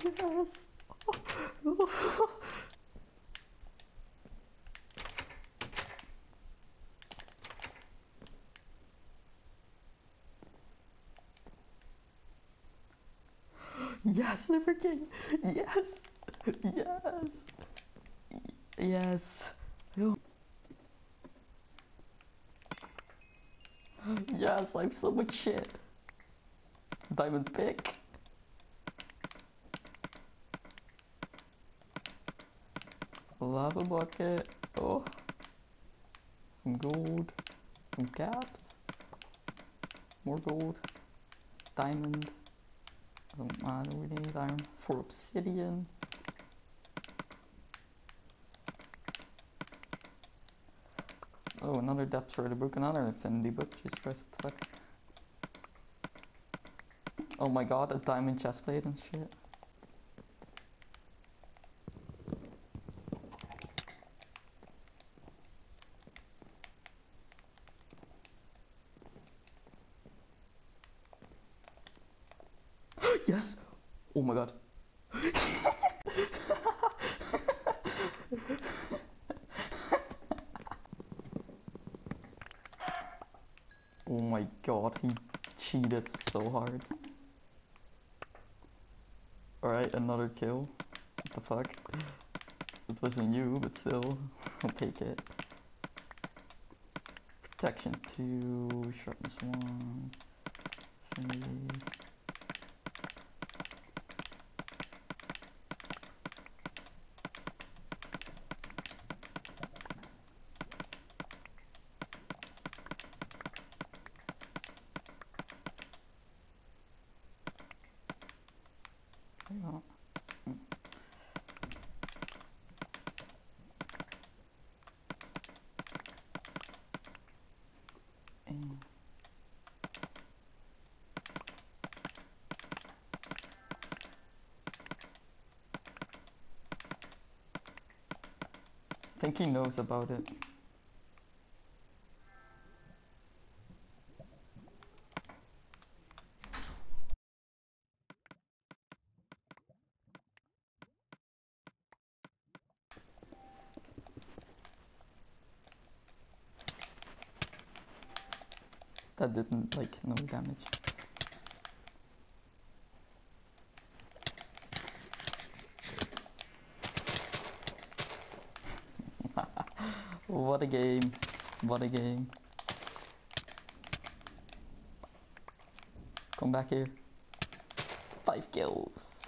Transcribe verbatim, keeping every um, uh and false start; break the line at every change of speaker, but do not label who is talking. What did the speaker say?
Yes. Yes, Liver King. Yes. Yes. Yes. Yes, I have so much shit. Diamond pick. Lava bucket. Oh. Some gold. Some caps. More gold. Diamond. I don't matter, we need iron. For obsidian. Oh, another depth for the book, another infinity book. Jesus Christ, what the fuck? Oh my god, a diamond chestplate and shit. Yes! Oh my god. Oh my god, he cheated so hard. Alright, another kill. What the fuck? It wasn't you, but still, I'll take it. Protection two, sharpness one, three. Oh. Mm. And I think he knows about it. That didn't, like, no damage. What a game. What a game. Come back here. Five kills.